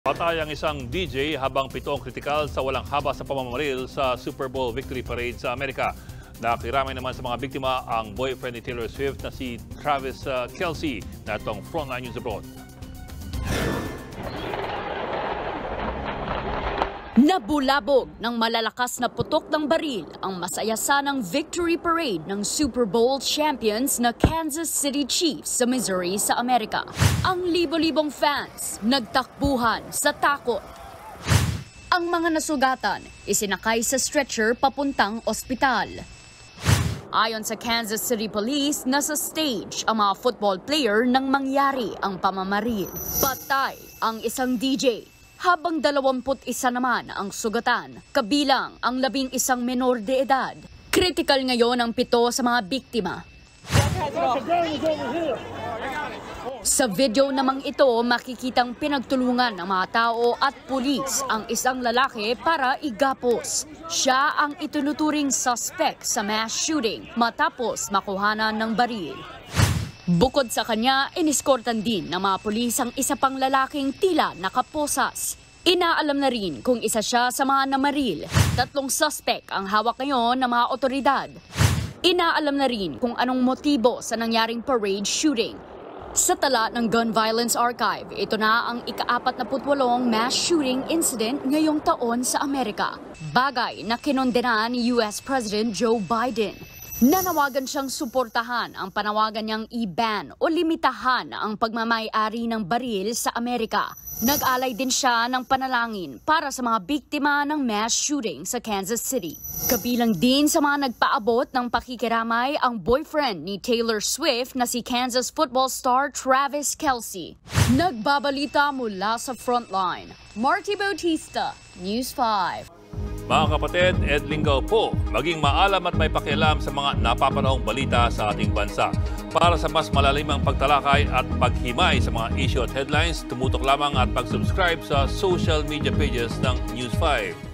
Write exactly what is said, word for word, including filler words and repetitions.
Patay ang isang D J habang pito ang kritikal sa walang haba sa pamamaril sa Super Bowl Victory Parade sa Amerika. Nakiramay naman sa mga biktima ang boyfriend ni Taylor Swift na si Travis uh, Kelce na itong Frontline News Abroad. Nabulabog ng malalakas na putok ng baril ang masaya sanang victory parade ng Super Bowl champions na Kansas City Chiefs sa Missouri sa Amerika. Ang libo-libong fans nagtakbuhan sa takot. Ang mga nasugatan isinakay sa stretcher papuntang ospital. Ayon sa Kansas City Police, nasa stage ang mga football player nang mangyari ang pamamaril. Patay ang isang D J. Habang dalawamput isa naman ang sugatan, kabilang ang labing isang menor de edad. Critical ngayon ang pito sa mga biktima. Sa video namang ito, makikitang pinagtulungan ng mga tao at pulis ang isang lalaki para igapos. Siya ang itunuturing suspect sa mass shooting matapos makuhanan ng baril. Bukod sa kanya, iniskortan din ng mga pulis ang isa pang lalaking tila nakaposas. Inaalam na rin kung isa siya sa mga namaril. Tatlong suspect ang hawak ngayon ng mga otoridad. Inaalam na rin kung anong motibo sa nangyaring parade shooting. Sa tala ng Gun Violence Archive, ito na ang ika-apat na putwalong mass shooting incident ngayong taon sa Amerika. Bagay na kinondena ni U S President Joe Biden. Nanawagan siyang suportahan ang panawagan niyang i-ban o limitahan ang pagmamay-ari ng baril sa Amerika. Nag-alay din siya ng panalangin para sa mga biktima ng mass shooting sa Kansas City. Kabilang din sa mga nagpaabot ng pakikiramay ang boyfriend ni Taylor Swift na si Kansas football star Travis Kelce. Nagbabalita mula sa Frontline, Marty Bautista, News five. Mga kapatid, Ed Lingaw po, maging maalam at may pakialam sa mga napapanahong balita sa ating bansa. Para sa mas malalimang pagtalakay at paghimay sa mga issue at headlines, tumutok lamang at pag-subscribe sa social media pages ng News five.